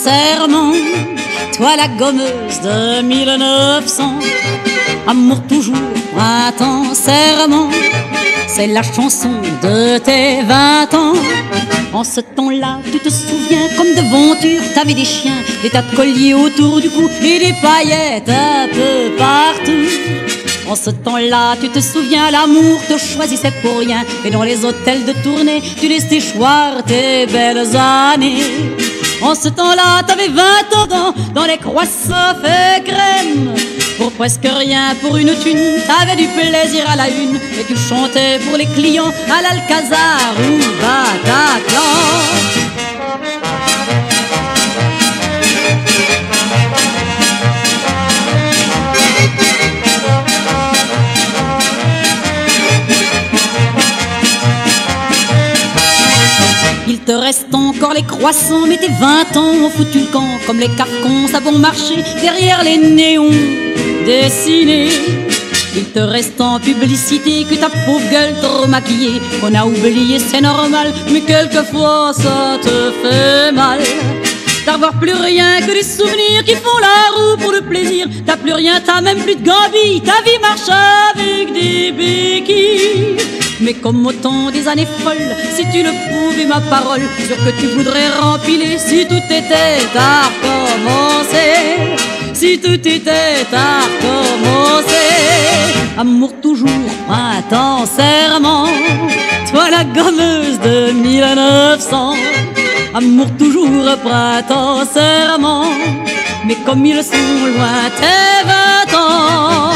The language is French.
serment, toi la gommeuse de 1900. Amour toujours, printemps, serment, c'est la chanson de tes 20 ans. En ce temps-là, tu te souviens, comme devanture, t'avais des chiens, des tas de colliers autour du cou et des paillettes un peu partout. En ce temps-là, tu te souviens, l'amour te choisissait pour rien, et dans les hôtels de tournée, tu laissais choir tes belles années. En ce temps-là, t'avais 20 ans dans les croissants et crème. Pour presque rien, pour une thune, t'avais du plaisir à la une, et tu chantais pour les clients à l'Alcazar ou Bataclan. Il te reste encore les croissants, mais tes 20 ans ont foutu le camp. Comme les carcons, ça bon marché derrière les néons dessinés. Il te reste en publicité que ta pauvre gueule trop maquillée, qu'on a oublié, c'est normal, mais quelquefois ça te fait mal d'avoir plus rien que des souvenirs qui font la roue pour le plaisir. T'as plus rien, t'as même plus de gambis, ta vie marche avec des béquilles. Mais comme au temps des années folles, si tu le pouvais, ma parole, sûr que tu voudrais rempiler si tout était à recommencer. Si tout était à recommencer. Amour toujours, printemps, serment, toi la gommeuse de 1900. Amour toujours, printemps, serment, mais comme ils sont loin tes 20 ans.